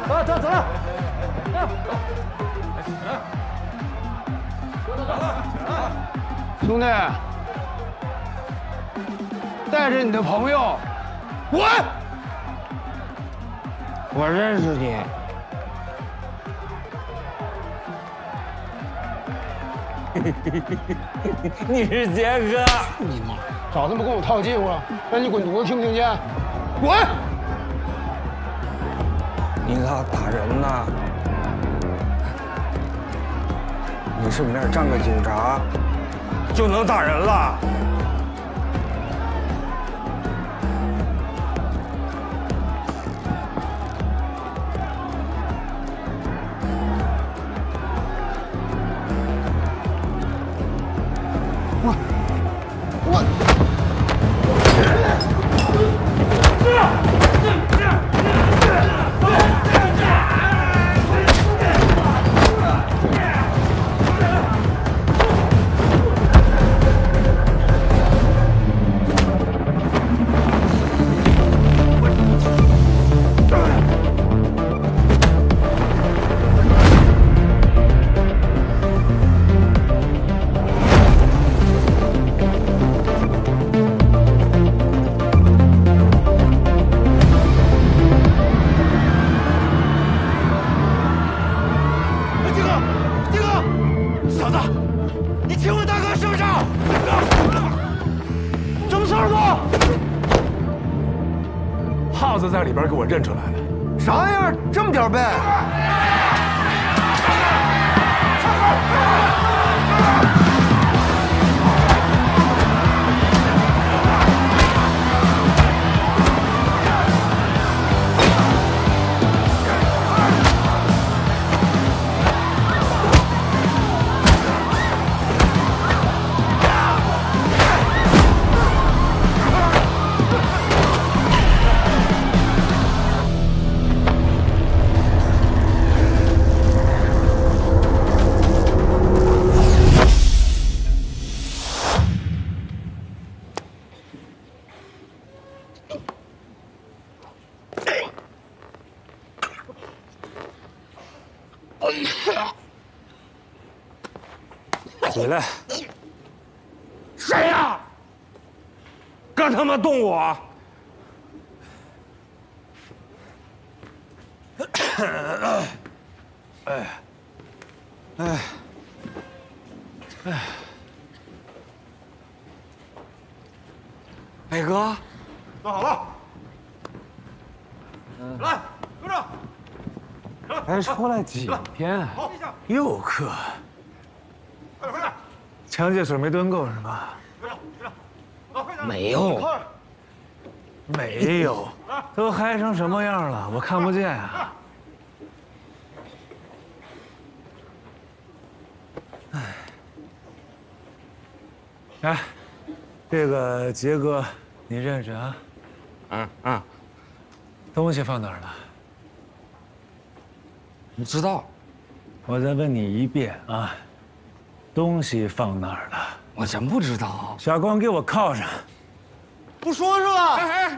走了。 兄弟，带着你的朋友。滚！我认识你。 你是杰哥。 你妈！找他们跟我套近乎，让你滚犊子，听不听见？滚！ 你咋打人呢？你顺便站个警察，就能打人了？ 耗子在里边给我认出来了， 啥样？这么点背？ 起来！ 谁呀？ 敢他妈动我！北哥， 坐好了。来，跟着。 才出来几天，又课， 快点！ 枪械水没蹲够是吧？ 没有， 没有，都嗨成什么样了？我看不见啊！哎，这个杰哥，你认识啊？ 嗯， 东西放哪儿了？ 你知道？ 我再问你一遍啊，东西放哪儿了？ 我真不知道。 小光，给我铐上！ 不说是吧？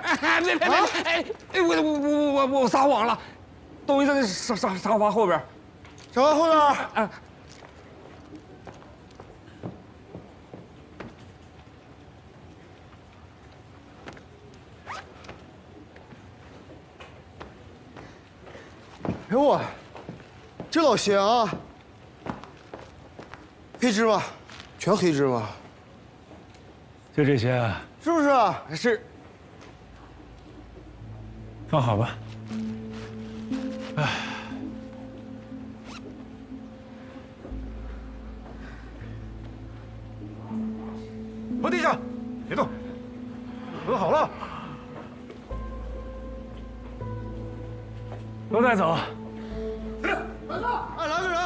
别！我撒谎了，东西在那沙发后边。沙发后边。哎呦我，这老些啊！黑芝麻，全黑芝麻， 就这些啊？ 是不是啊？是。 放好吧。哎， 趴地下，别动，蹲好了。 都带走。 哎，来个人！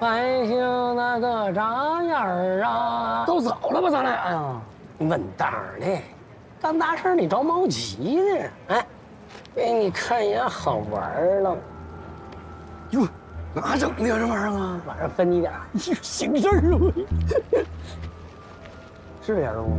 百姓那个咋样儿啊？都走了吧，咱俩呀？稳当的，干大事你着毛急呢？哎，给你看一眼好玩儿了。哟，哪整的呀这玩意儿啊？晚上分你点儿。行事儿啊，是人吗？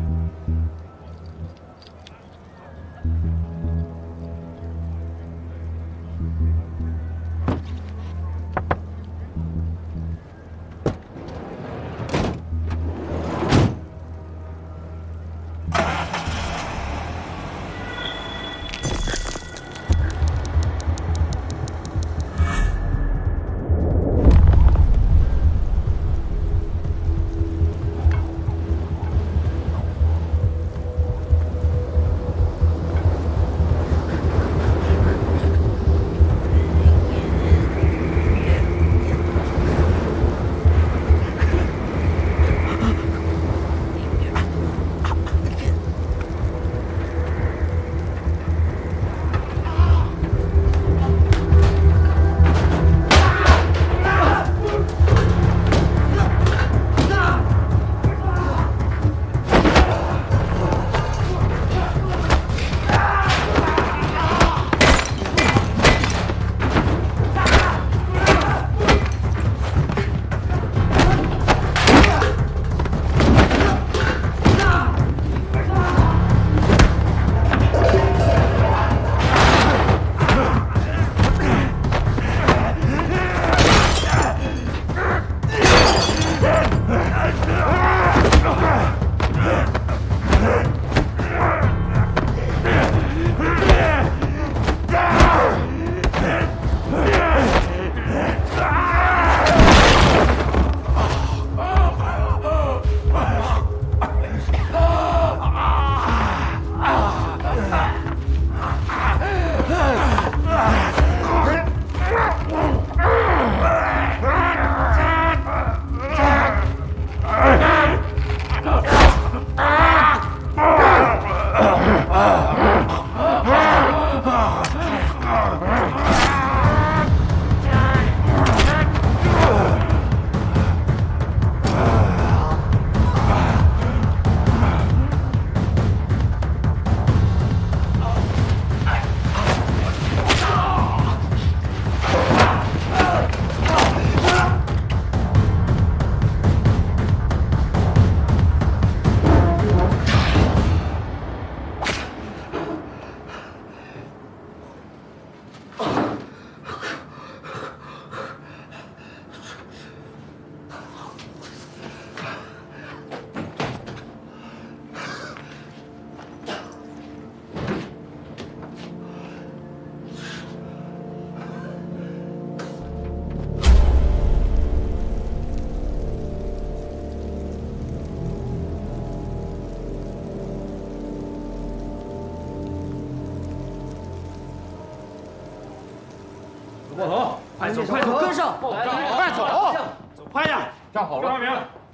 过头，快走，快走，跟上，快走，走快点，站好了，张明，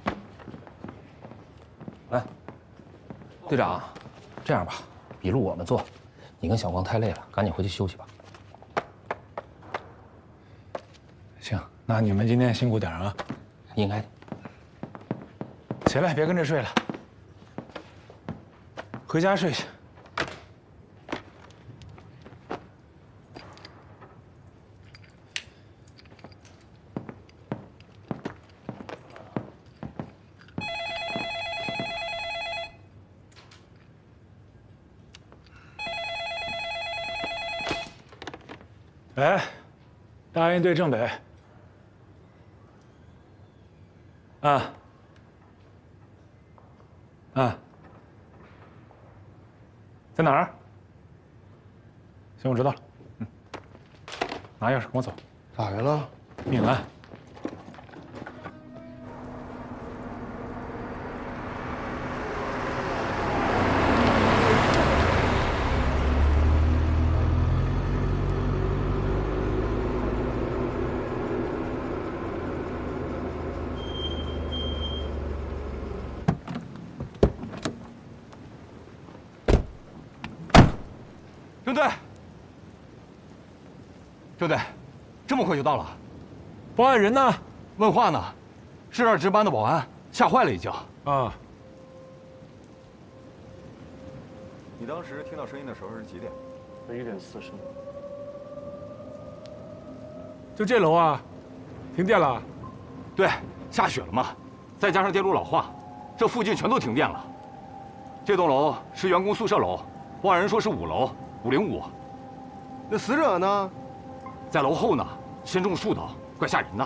来，队长，这样吧，笔录我们做，你跟小光太累了，赶紧回去休息吧。 行，那你们今天辛苦点啊， 应该的。 起来，别跟这睡了，回家睡去。 喂，大营队正北。啊。啊。在哪儿？行，我知道了。嗯。拿钥匙跟我走。 咋的了？ 命案。 郑队，郑队，这么快就到了？ 报案人呢？ 问话呢，市这儿值班的保安吓坏了已经。 啊。你当时听到声音的时候是几点 ？1点40。 就这楼啊，停电了。 对，下雪了嘛，再加上电路老化，这附近全都停电了。这栋楼是员工宿舍楼，报案人说是5楼505。 那死者呢？ 在楼后呢，身中数刀，怪吓人的。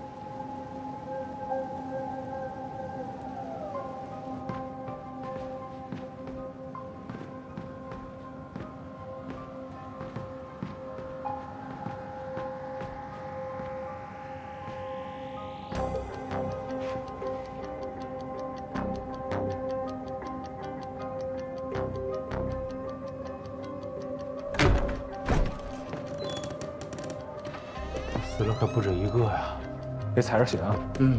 死了可不止1个呀，别踩着血啊！ 嗯。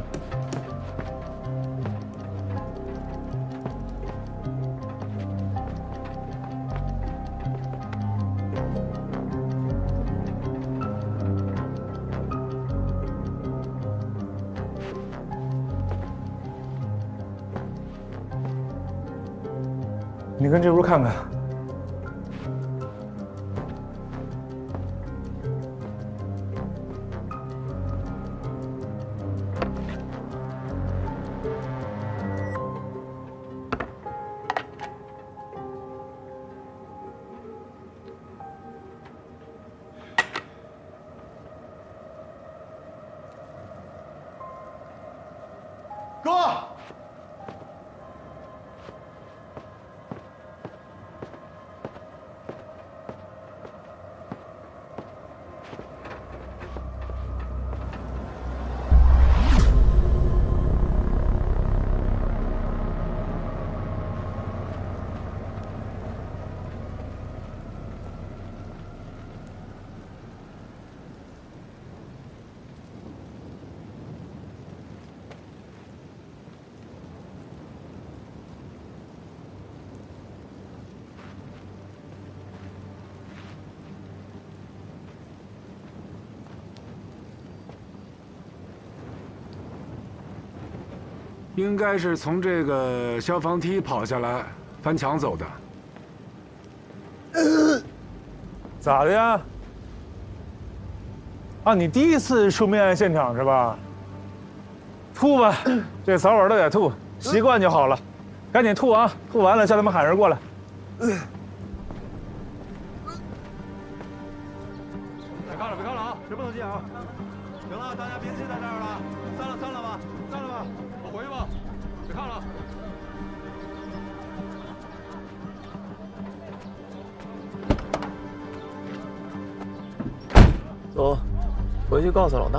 你跟这屋看看。 哥。 应该是从这个消防梯跑下来，翻墙走的。 咋的呀？啊，你第一次出命案现场是吧？吐吧，这早晚都得吐，习惯就好了。赶紧吐啊！吐完了叫他们喊人过来。 别看了，别看了啊！ 谁不能进啊？行了，大家别挤在这儿了，散了吧，我回去吧，别看了。 走，回去告诉老大。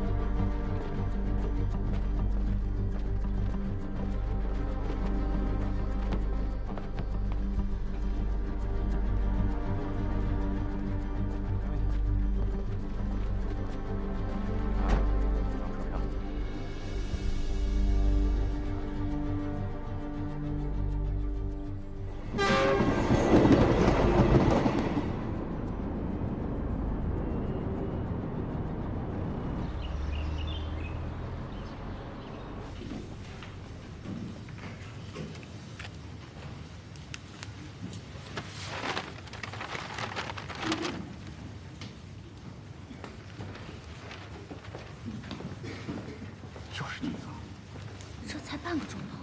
这才半个钟头。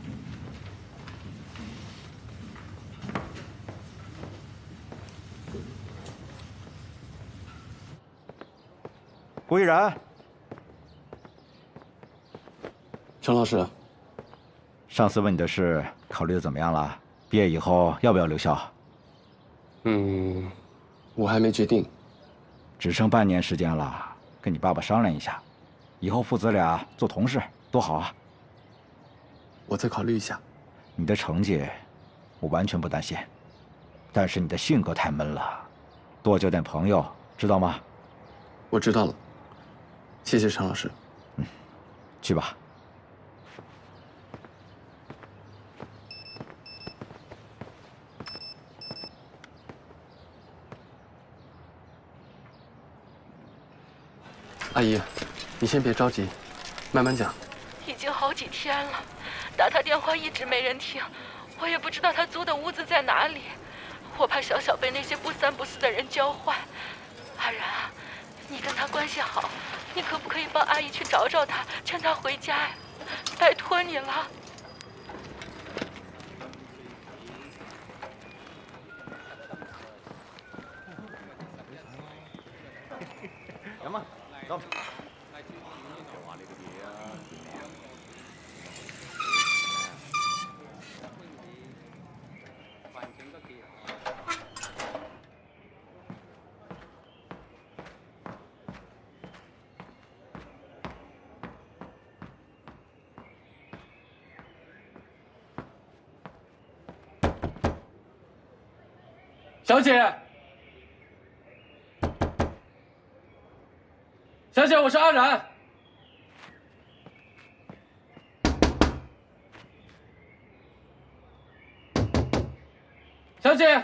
郭毅然， 陈老师， 上次问你的事考虑的怎么样了？毕业以后要不要留校？ 我还没决定。 只剩半年时间了，跟你爸爸商量一下，以后父子俩做同事多好啊！ 我再考虑一下。 你的成绩，我完全不担心，但是你的性格太闷了，多交点朋友，知道吗？ 我知道了，谢谢陈老师。 去吧。 阿姨，你先别着急， 慢慢讲。 已经好几天了，打他电话一直没人听，我也不知道他租的屋子在哪里，我怕小小被那些不三不四的人教坏。阿然啊，你跟他关系好，你可不可以帮阿姨去找找他，劝他回家呀？拜托你了。 行吧，走。 小姐，小姐，我是阿然。小姐，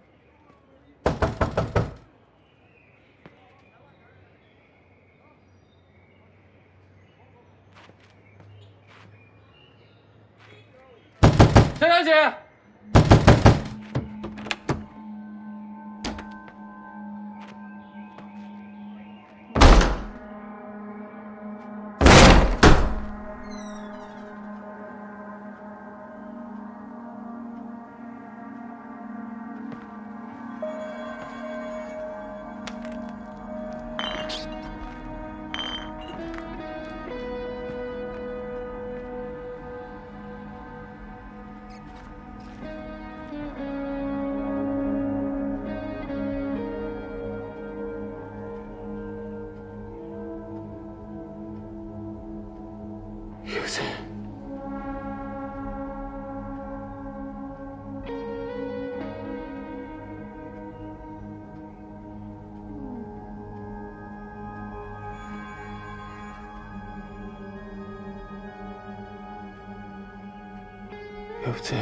陈小姐。 有罪。有罪。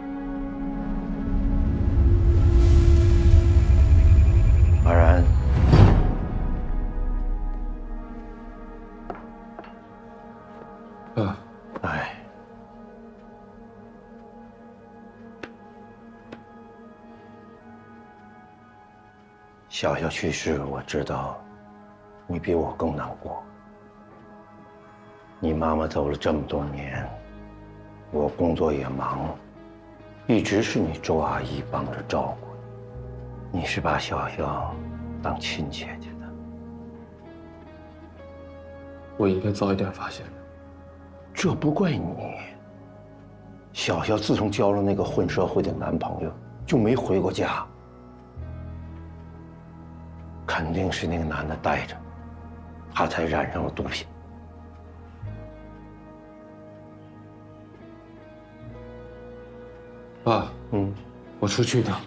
阿然。 爸。 哎。小小去世，我知道，你比我更难过。你妈妈走了这么多年，我工作也忙，一直是你周阿姨帮着照顾。你是把小小当亲姐姐的。 我应该早一点发现。 这不怪你。小小自从交了那个混社会的男朋友，就没回过家。肯定是那个男的带着，他才染上了毒品。 爸，我出去一趟。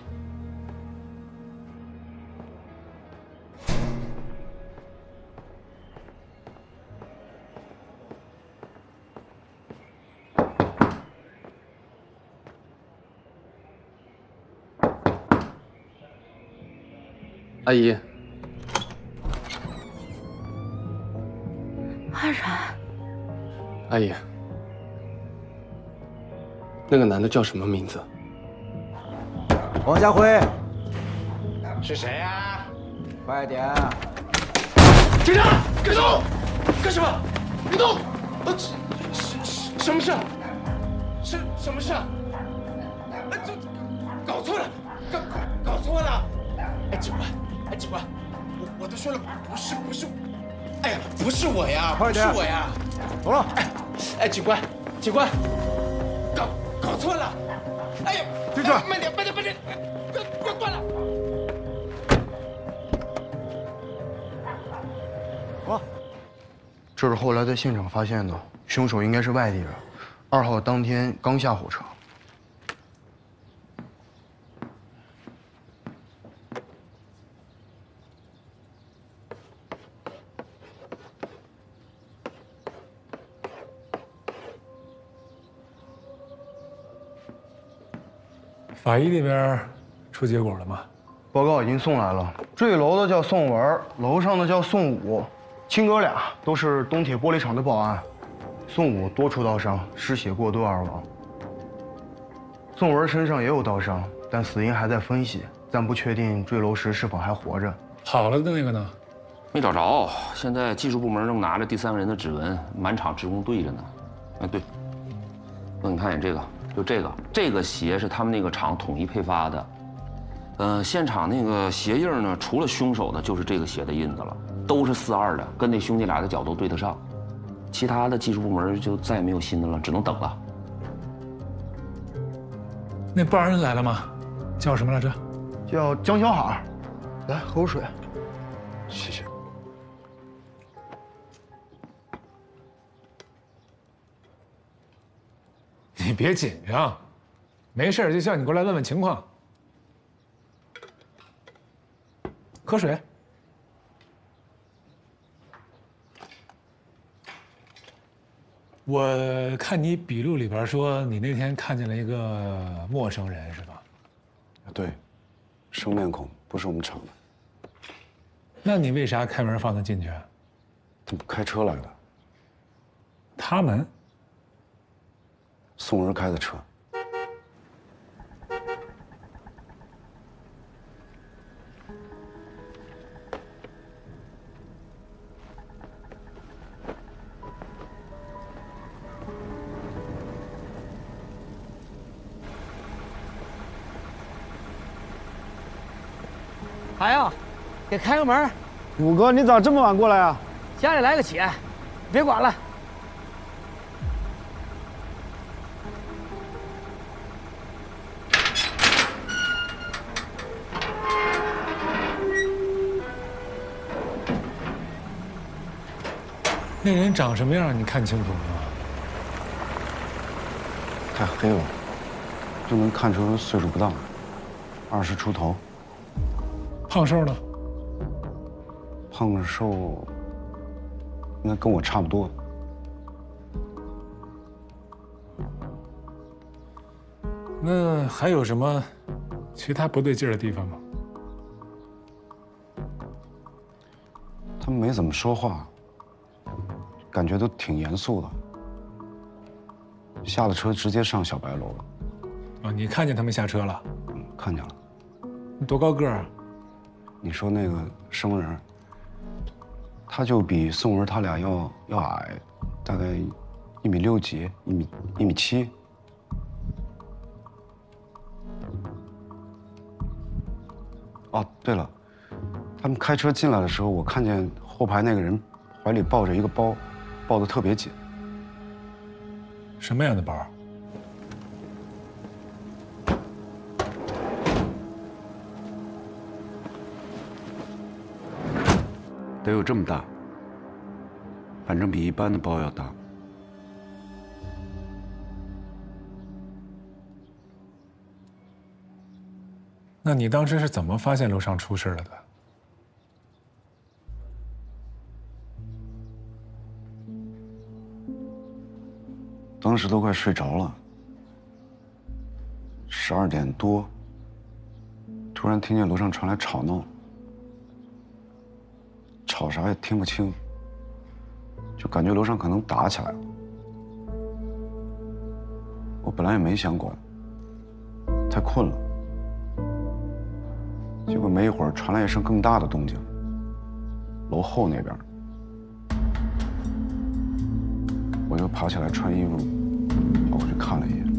阿姨， 阿然， 阿姨，那个男的叫什么名字？ 王家辉。 是谁呀？ 快点！ 警察，别动！干什么？别动！什么事？什么事？这搞错了，搞错了！哎，警官，哎，警官，我都说了，不是，哎呀，不是我呀，不是我呀， 走了。 哎，警官，搞错了！哎呀， 进去！ 慢点，不要断了！ 走。 这是后来在现场发现的，凶手应该是外地人，2号当天刚下火车。 法医那边出结果了吗？ 报告已经送来了。坠楼的叫宋文，楼上的叫宋武，亲哥俩，都是东铁玻璃厂的保安。 宋武多处刀伤，失血过多而亡。宋文身上也有刀伤，但死因还在分析，暂不确定坠楼时是否还活着。 好了的那个呢？ 没找着，现在技术部门正拿着第3个人的指纹，满场职工对着呢。哎，对，那你看眼这个，就这个鞋是他们那个厂统一配发的。现场那个鞋印呢，除了凶手的，就是这个鞋的印子了，都是42的，跟那兄弟俩的脚都对得上。其他的技术部门就再也没有新的了，只能等了。 那报案人来了吗？叫什么来着？ 叫江小海。来，喝口水。 谢谢。你别紧张，没事就叫你过来问问情况。喝水。我看你笔录里边说，你那天看见了一个陌生人，是吧？ 对，生面孔，不是我们厂的。 那你为啥开门放他进去？ 他们开车来的。 他们？ 宋文开的车。 海洋，给开个门。 五哥，你咋这么晚过来啊？ 家里来个姐，别管了。 那人长什么样？你看清楚了吗？ 太黑了，就能看出岁数不大，20出头。 胖瘦呢？ 胖瘦应该跟我差不多。 那还有什么其他不对劲儿的地方吗？ 他们没怎么说话，感觉都挺严肃的。下了车直接上小白楼了。 啊，你看见他们下车了？ 看见了。 你多高个儿啊？ 你说那个生人，他就比宋文他俩要矮，大概1.6米几，1.7米。哦，对了，他们开车进来的时候，我看见后排那个人怀里抱着一个包，抱得特别紧。 什么样的包？ 得有这么大，反正比一般的包要大。 那你当时是怎么发现楼上出事了的？ 当时都快睡着了，12点多，突然听见楼上传来吵闹，吵啥也听不清，就感觉楼上可能打起来了。我本来也没想管，太困了。结果没一会儿传来一声更大的动静，楼后那边，我就爬起来穿衣服，跑过去看了一眼。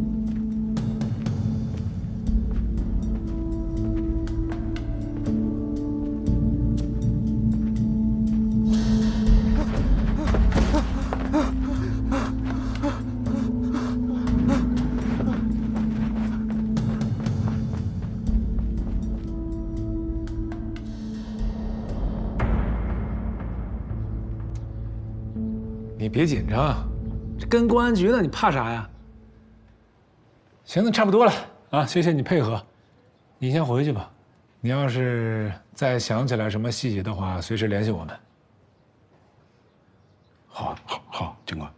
你别紧张，这跟公安局呢，你怕啥呀？行，那差不多了啊，谢谢你配合，你先回去吧。你要是再想起来什么细节的话，随时联系我们。 好，警官。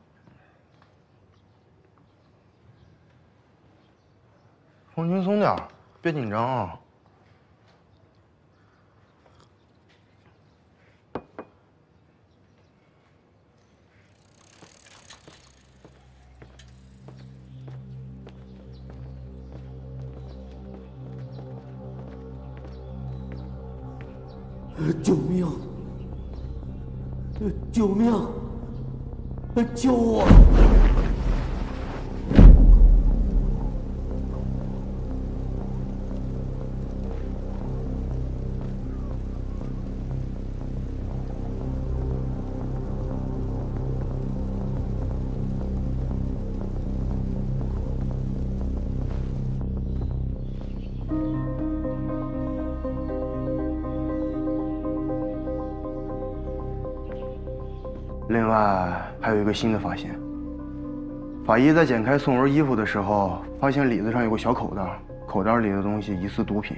放轻松点，别紧张啊。 救命！救命！救我！ 另外还有一个新的发现，法医在剪开宋文衣服的时候，发现里子上有个小口袋，口袋里的东西疑似毒品。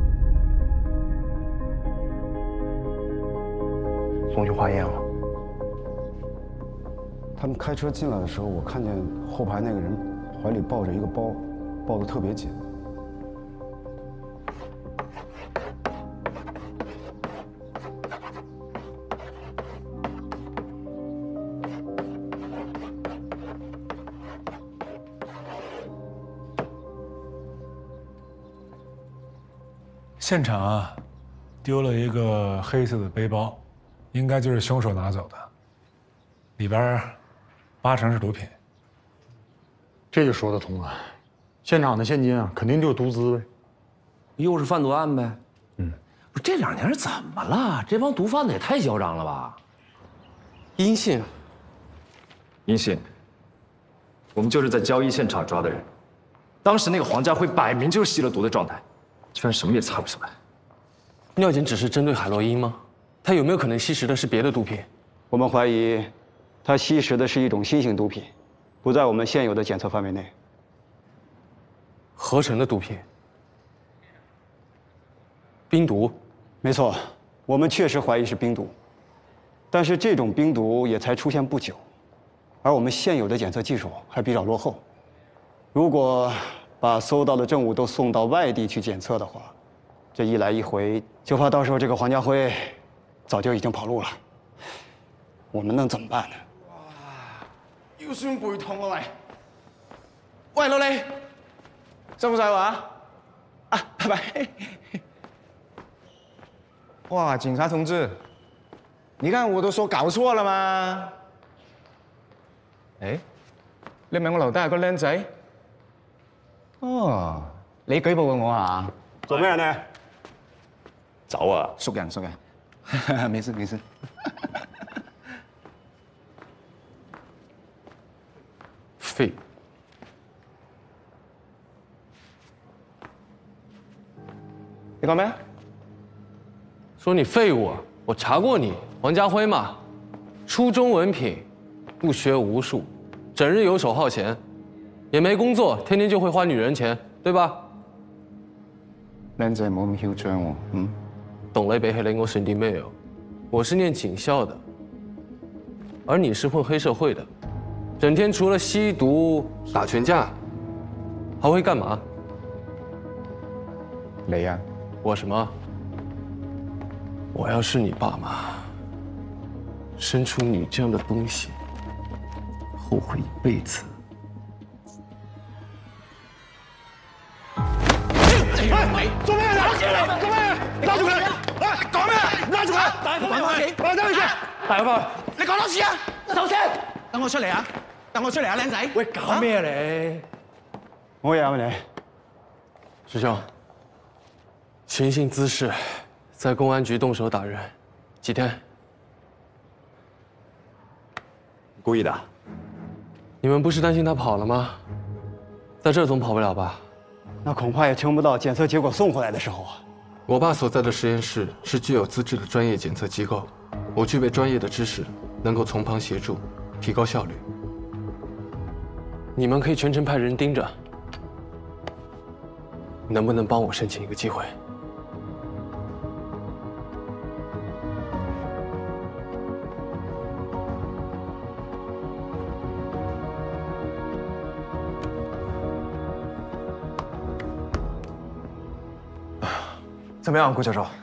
送去化验了。 他们开车进来的时候，我看见后排那个人怀里抱着一个包，抱得特别紧。 现场啊，丢了一个黑色的背包，应该就是凶手拿走的，里边80%是毒品。 这就说得通了，现场的现金啊，肯定就是毒资呗， 又是贩毒案呗。 不是这2年是怎么了？这帮毒贩子也太嚣张了吧！ 阴性， 阴性，我们就是在交易现场抓的人。当时那个黄家辉摆明就是吸了毒的状态，居然什么也查不出来。 尿检只是针对海洛因吗？他有没有可能吸食的是别的毒品？ 我们怀疑，他吸食的是一种新型毒品，不在我们现有的检测范围内。 合成的毒品，冰毒。 没错，我们确实怀疑是冰毒，但是这种冰毒也才出现不久，而我们现有的检测技术还比较落后。如果把搜到的证物都送到外地去检测的话，这一来一回，就怕到时候这个黄家辉早就已经跑路了。我们能怎么办呢？ 腰酸背痛啊喂！喂，老李，辛苦晒話啊！拜拜。哇，警察同志，你看我都說搞錯了嘛？誒，你唔係我樓底下個僆仔？哦，你舉報過我啊？ 做咩呢？ 走啊！熟人，沒事沒事。 废。 你講咩？ 说你废物啊！我查过你，王家辉嘛，初中文凭，不学无术，整日游手好闲，也没工作，天天就会花女人钱，对吧？ 靚仔冇咁囂張喎， 懂雷北黑雷我省地没有，我是念警校的，而你是混黑社会的，整天除了吸毒、打群架，还会干嘛？ 你啊， 我什么？我要是你爸妈，生出你这样的东西，后悔一辈子。 喂，做咩啊？做咩？拉住佢！喂，講咩？拉住佢！帶佢翻屋企！帶佢去！帶佢翻去！你講多次啊！收聲！等我出嚟啊！等我出嚟啊，靚仔！喂，搞咩啊你？ 我也要你。 师兄，寻衅滋事，在公安局动手打人，几天？ 故意的。 你们不是担心他跑了吗？在这儿总跑不了吧？ 那恐怕也撑不到检测结果送回来的时候啊。 我爸所在的实验室是具有资质的专业检测机构，我具备专业的知识，能够从旁协助，提高效率。你们可以全程派人盯着，能不能帮我申请一个机会？ 怎么样，顾教授？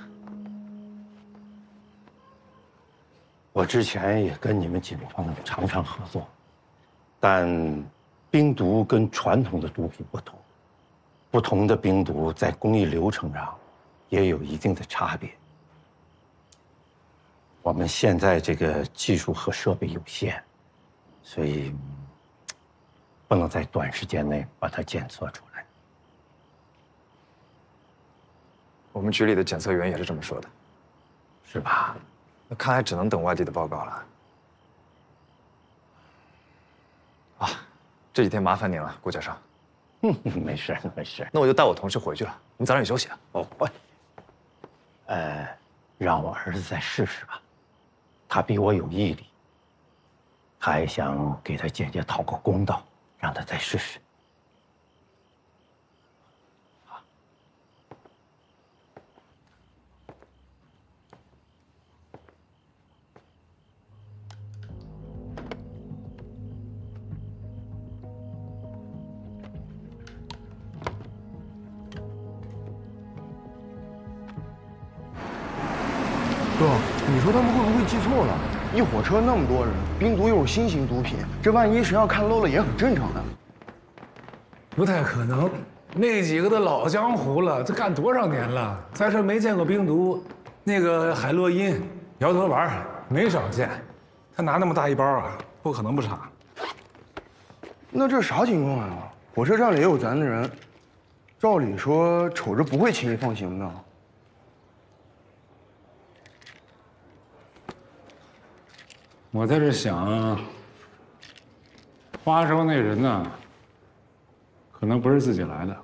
我之前也跟你们警方常常合作，但冰毒跟传统的毒品不同，不同的冰毒在工艺流程上也有一定的差别。 我们现在这个技术和设备有限，所以不能在短时间内把它检测出来。 我们局里的检测员也是这么说的， 是吧？ 那看来只能等外地的报告了。啊，这几天麻烦您了，顾教授。 没事没事。 那我就带我同事回去了，你早点休息啊。 哦，会。让我儿子再试试吧，他比我有毅力，还想给他姐姐讨个公道，让他再试试。 哥，你说他们会不会记错了？一火车那么多人，冰毒又是新型毒品，这万一谁要看漏了也很正常的。 不太可能，那几个都老江湖了，这干多少年了？再说没见过冰毒，那个海洛因、摇头丸没少见。他拿那么大一包啊，不可能不查。 那这啥情况啊？火车站里也有咱的人，照理说瞅着不会轻易放行的。 我在这想，花州那人呢，可能不是自己来的，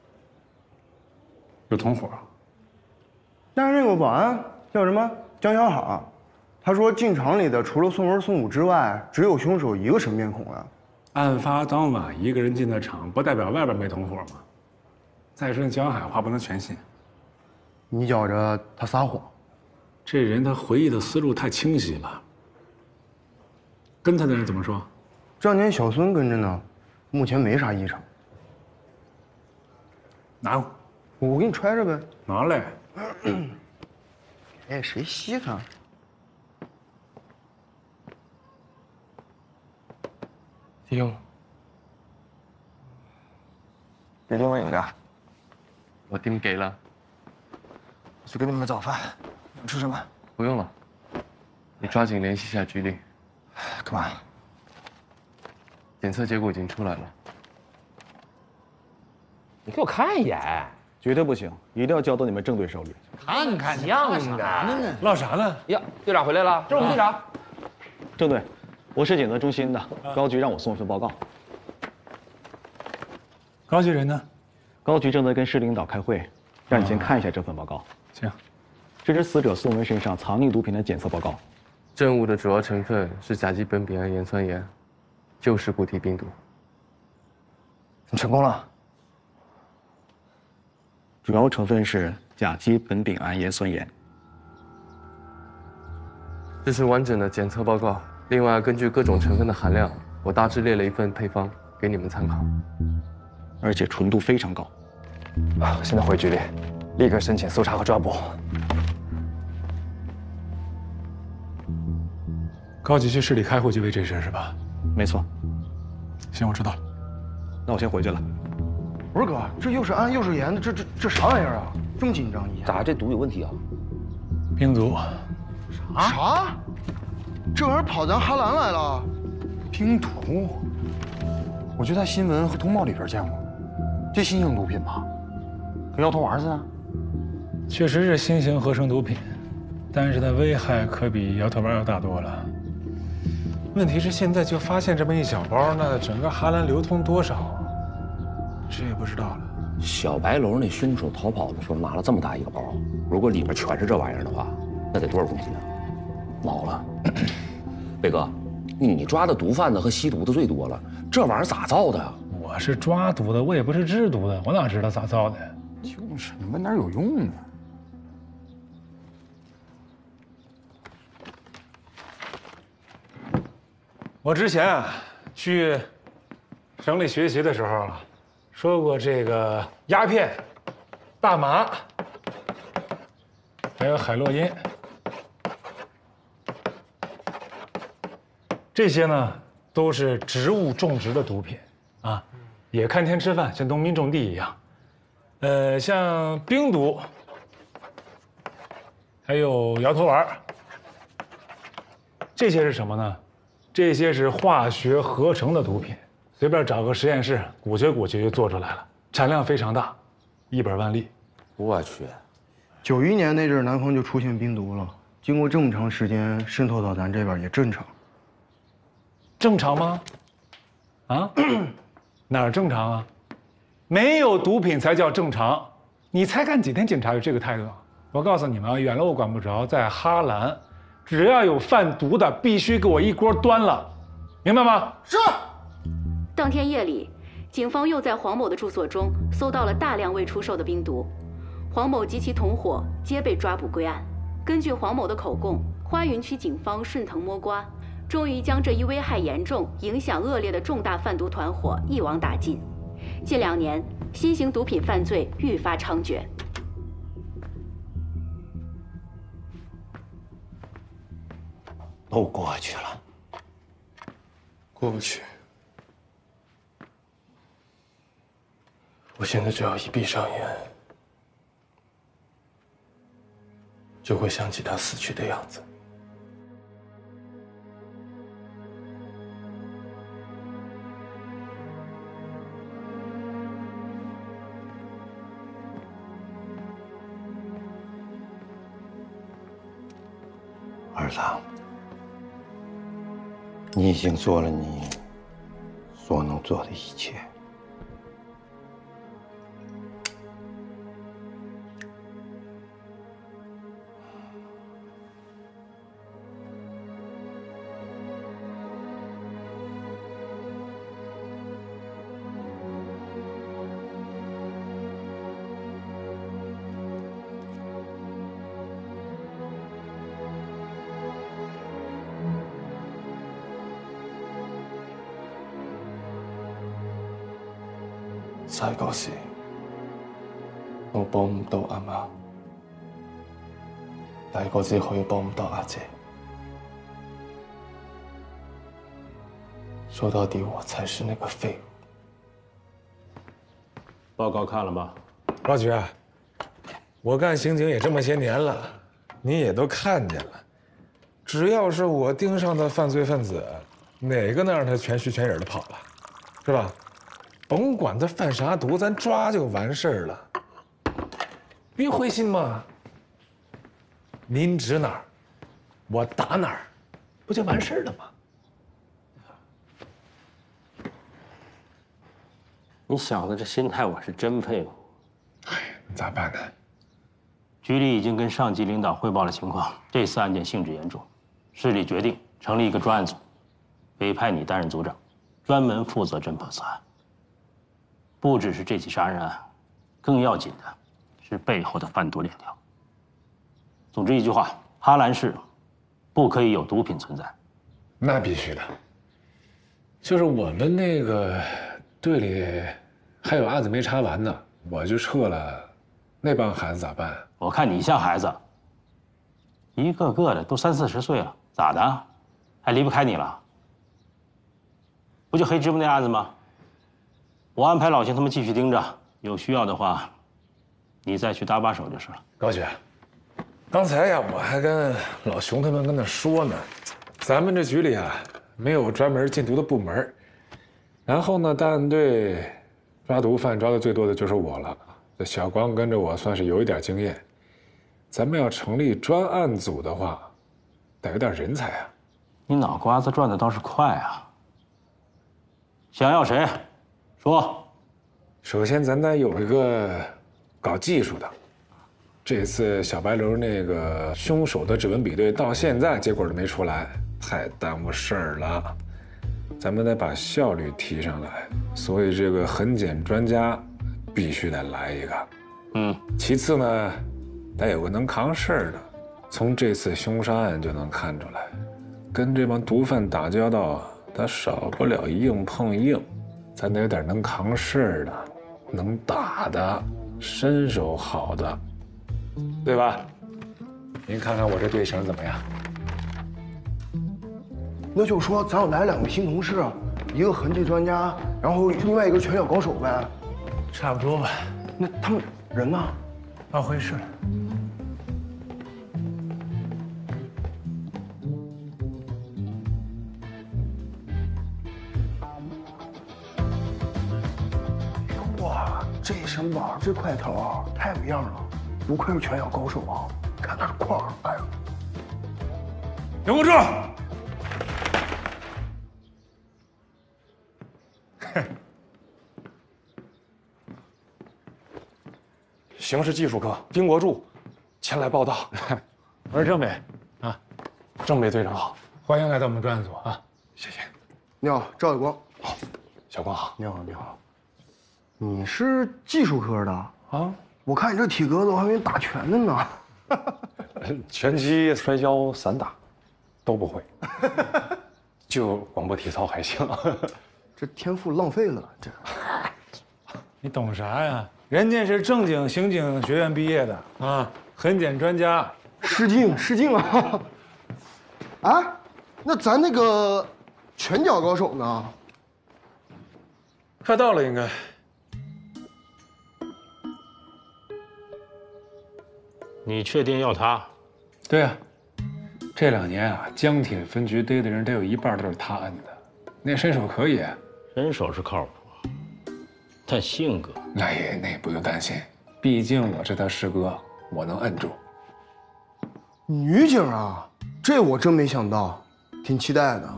有同伙。 但是那个保安叫什么江小好，他说进厂里的除了宋文、宋武之外，只有凶手一个生面孔了。 案发当晚一个人进的厂，不代表外边没同伙吗？再说江海话不能全信。 你觉着他撒谎？ 这人他回忆的思路太清晰了。跟他的人怎么说？ 这年小孙跟着呢，目前没啥异常。 拿过， 我给你揣着呗。 拿来。 哎，谁稀罕？ 弟兄， 别另外饮料。 我订给了。 我去给你们买早饭。你们吃什么？ 不用了，你抓紧联系一下局里。 干嘛？ 检测结果已经出来了。 你给我看一眼。 绝对不行，一定要交到你们正队手里。 看看像呢？唠啥呢？ 呀，队长回来了，这是我们队长。 正队，我是检测中心的，高局让我送一份报告。 高局人呢？ 高局正在跟市领导开会，让你先看一下这份报告。 行。 这是死者宋文身上藏匿毒品的检测报告。 证物的主要成分是甲基苯丙胺盐酸盐，就是固体冰毒。 你成功了。主要成分是甲基苯丙胺盐酸盐。 这是完整的检测报告。另外，根据各种成分的含量，我大致列了一份配方给你们参考。 而且纯度非常高。 啊，现在回局里，立刻申请搜查和抓捕。 高级去市里开会就为这事是吧？ 没错。 行，我知道了。 那我先回去了。 不是哥，这又是氨又是盐的，这啥玩意儿啊？这么紧张一下？ 咋这毒有问题啊？ 冰毒。 啥？这玩意儿跑咱哈兰来了？ 冰毒？我就在新闻和通报里边见过，这新型毒品吧，跟摇头丸似的。 确实是新型合成毒品，但是它危害可比摇头丸要大多了。问题是现在就发现这么一小包，那整个哈兰流通多少，这也不知道了。 小白楼那凶手逃跑的时候拿了这么大一个包，如果里边全是这玩意儿的话，那得多少公斤啊？毛了，贝哥，你抓的毒贩子和吸毒的最多了，这玩意儿咋造的？ 我是抓毒的，我也不是制毒的，我哪知道咋造的？ 就是你问哪有用呢？ 我之前啊去省里学习的时候说过，这个鸦片、大麻，还有海洛因，这些呢都是植物种植的毒品啊，也看天吃饭，像农民种地一样。像冰毒，还有摇头丸， 这些是什么呢？这些是化学合成的毒品，随便找个实验室鼓捣鼓捣就做出来了，产量非常大，一本万利。 我去 ，91年那阵儿南方就出现冰毒了，经过这么长时间渗透到咱这边也正常。 正常吗？啊？哪儿正常啊？没有毒品才叫正常。你才干几天警察有这个态度？我告诉你们啊，远了我管不着，在哈兰，只要有贩毒的，必须给我一锅端了，明白吗？ 是。 当天夜里，警方又在黄某的住所中搜到了大量未出售的冰毒，黄某及其同伙皆被抓捕归案。根据黄某的口供，花云区警方顺藤摸瓜，终于将这一危害严重、影响恶劣的重大贩毒团伙一网打尽。近2年，新型毒品犯罪愈发猖獗。 都过去了， 过不去。我现在只要一闭上眼，就会想起他死去的样子。 儿子，你已经做了你所能做的一切。 再嗰時，我幫唔到阿媽，但係我只可以幫唔到阿姐。说到底，我才是那个废物。 报告看了吗？老局，我干刑警也这么些年了，你也都看见了。只要是我盯上的犯罪分子，哪个能让他全虚全影的跑了，是吧？甭管他贩啥毒，咱抓就完事儿了。别灰心嘛，您指哪儿，我打哪儿，不就完事儿了吗？ 你小子这心态，我是真佩服。 哎，咋办呢？ 局里已经跟上级领导汇报了情况，这次案件性质严重，市里决定成立一个专案组，委派你担任组长，专门负责侦破此案。不只是这起杀人案，更要紧的是背后的贩毒链条。总之一句话，哈兰市不可以有毒品存在。 那必须的。就是我们那个队里还有案子没查完呢，我就撤了，那帮孩子咋办？ 我看你像孩子，一个个的都30、40岁了，咋的？还离不开你了？不就黑芝麻那案子吗？我安排老邢他们继续盯着，有需要的话，你再去搭把手就是了。 高局，刚才呀，我还跟老熊他们跟那说呢，咱们这局里啊，没有专门禁毒的部门，然后呢，大案队抓毒贩抓的最多的就是我了。这小光跟着我算是有一点经验，咱们要成立专案组的话，得有点人才啊。 你脑瓜子转的倒是快啊！想要谁？说。 首先，咱得有一个搞技术的。这次小白楼那个凶手的指纹比对到现在结果都没出来，太耽误事儿了。咱们得把效率提上来，所以这个痕检专家必须得来一个。其次呢，得有个能扛事儿的。从这次凶杀案就能看出来，跟这帮毒贩打交道，他少不了硬碰硬。咱得有点能扛事儿的，能打的，身手好的，对吧？您看看我这队形怎么样？ 那就说咱要来2个新同事，一个痕迹专家，然后另外一个拳脚高手呗。 差不多吧。 那他们人呢？ 到会议室了。 行吧，这块头啊太有样了，不愧是拳脚高手啊！看那块儿，哎呀！ 给我住！ 刑事技术科丁国柱前来报道。 我是郑北，啊， 郑北队长好， 欢迎来到我们专案组啊！ 谢谢。 你好，赵伟光。 好，小光好。 你好，你好。你是技术科的啊？ 我看你这体格子，我还以为打拳的呢。 拳击、摔跤、散打都不会，就广播体操还行。 这天赋浪费了，这。 你懂啥呀？人家是正经刑警学院毕业的啊，痕检专家， 失敬啊！啊，那咱那个拳脚高手呢？ 快到了，应该。 你确定要他？ 对呀，这2年啊，江铁分局逮的人得有1半都是他摁的，那身手可以。 身手是靠谱，但性格…… 那不用担心，毕竟我是他师哥，我能摁住。 女警啊，这我真没想到，挺期待的。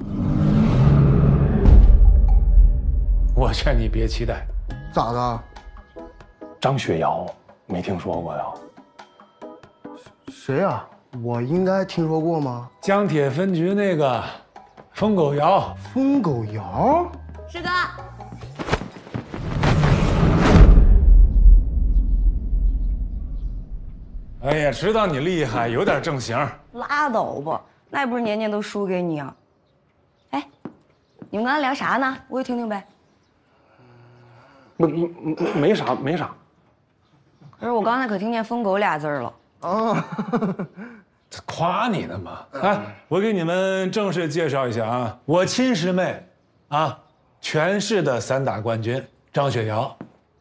我劝你别期待。 咋的？ 张雪瑶，没听说过呀？ 谁呀？我应该听说过吗？ 江铁分局那个疯狗瑶。 疯狗瑶？ 师哥。 哎呀，知道你厉害，有点正形。 拉倒吧，那不是年年都输给你啊。哎，你们刚才聊啥呢？我也听听呗。 没啥。 可是我刚才可听见“疯狗”俩字了。 啊， 这夸你呢嘛！哎，我给你们正式介绍一下啊，我亲师妹，啊，全市的散打冠军张雪瑶。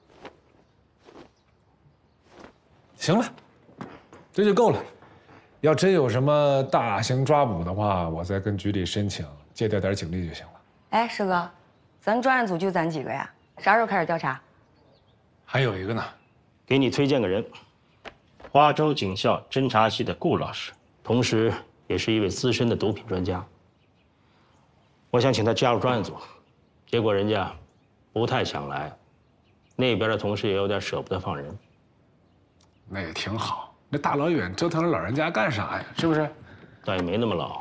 行了，这就够了。要真有什么大型抓捕的话，我再跟局里申请借调点警力就行了。 哎，师哥，咱专案组就咱几个呀？啥时候开始调查？ 还有一个呢， 给你推荐个人。花州警校侦查系的顾老师，同时也是一位资深的毒品专家。我想请他加入专案组，结果人家不太想来，那边的同事也有点舍不得放人。 那也挺好，那大老远折腾着老人家干啥呀？是不是？ 倒也没那么老。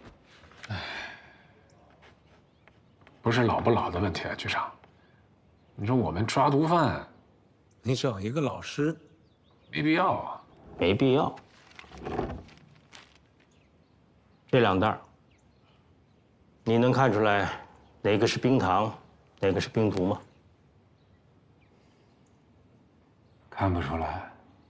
不是老不老的问题啊，局长。你说我们抓毒贩，你找一个老师，没必要啊。 没必要。这2袋，你能看出来哪个是冰糖，哪个是冰毒吗？ 看不出来。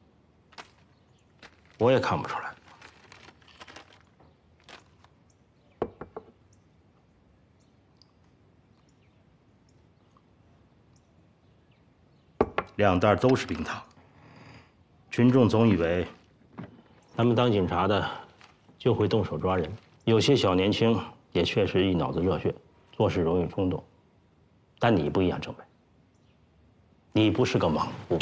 我也看不出来。2袋都是冰糖。群众总以为，他们当警察的就会动手抓人，有些小年轻也确实一脑子热血，做事容易冲动。但你不一样，郑北，你不是个莽夫。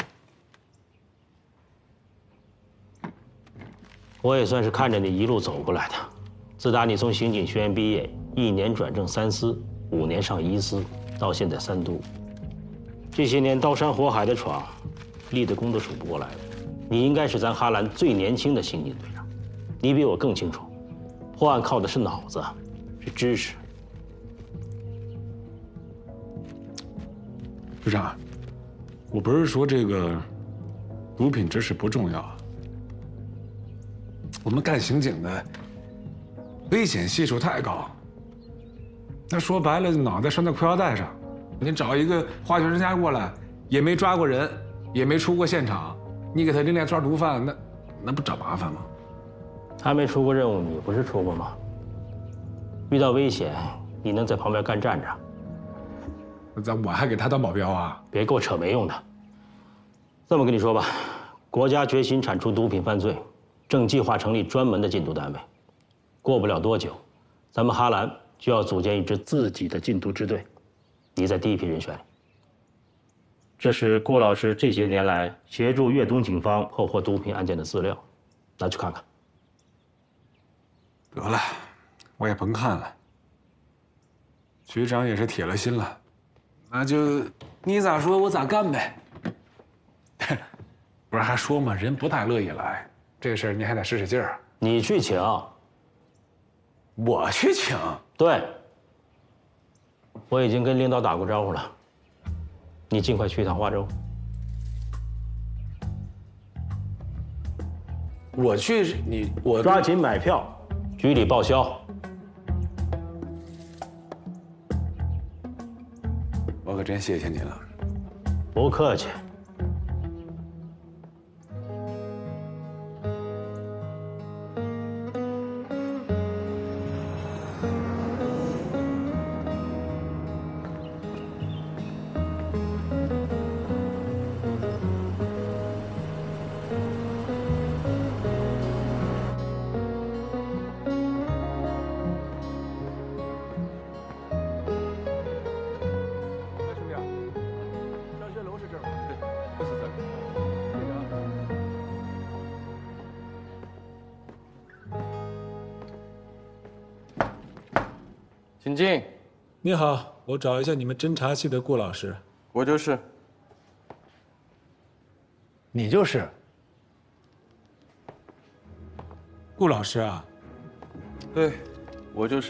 我也算是看着你一路走过来的，自打你从刑警学院毕业，1年转正3司，5年上1司，到现在3督，这些年刀山火海的闯，立的功都数不过来的。你应该是咱哈兰最年轻的刑警队长，你比我更清楚，破案靠的是脑子，是知识。 局长，我不是说这个毒品知识不重要，我们干刑警的危险系数太高。那说白了，脑袋拴在裤腰带上，你找一个化学专家过来，也没抓过人，也没出过现场。你给他拎来抓毒贩，那不找麻烦吗？ 他没出过任务，你不是出过吗？遇到危险，你能在旁边干站着？ 我还给他当保镖啊？ 别给我扯没用的。这么跟你说吧，国家决心铲除毒品犯罪，正计划成立专门的禁毒单位。过不了多久，咱们哈兰就要组建一支自己的禁毒支队，你在第1批人选里。 这是郭老师这些年来协助粤东警方破获毒品案件的资料，拿去看看。 得了，我也甭看了。局长也是铁了心了，那就你咋说我咋干呗。不是还说嘛，人不大乐意来，这事儿你还得使使劲儿。 你去请， 我去请。 对，我已经跟领导打过招呼了，你尽快去一趟花州。 我去，我抓紧买票，局里报销。 我可真谢谢你了。 不客气。 请进。 你好，我找一下你们侦查系的顾老师。 我就是。 你就是。 顾老师啊？ 对，我就是。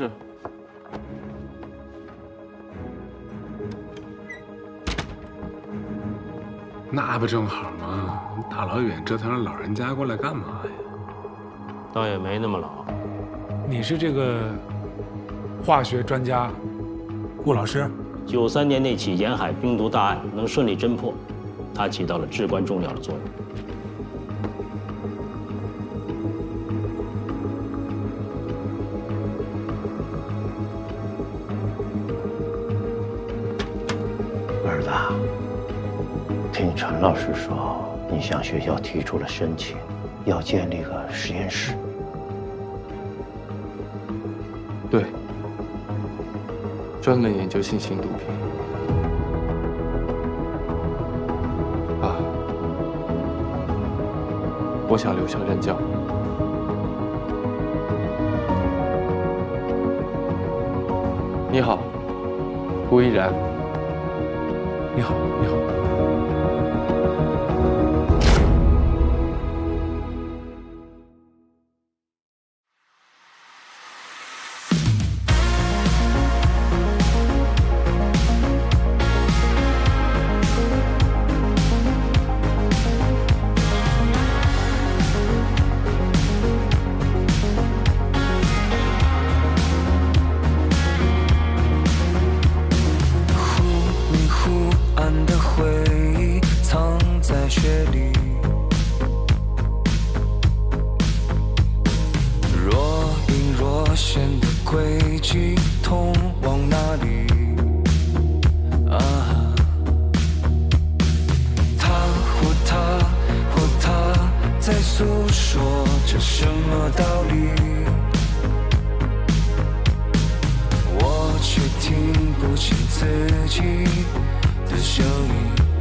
那不正好吗？大老远折腾着老人家过来干嘛呀？ 倒也没那么老。 你是这个化学专家，顾老师。 93年那起沿海冰毒大案能顺利侦破，他起到了至关重要的作用。 儿子，听陈老师说，你向学校提出了申请，要建立个实验室。 对，专门研究新型毒品。爸，我想留校任教。你好，顾依然。 你好，你好。 听不清自己的声音。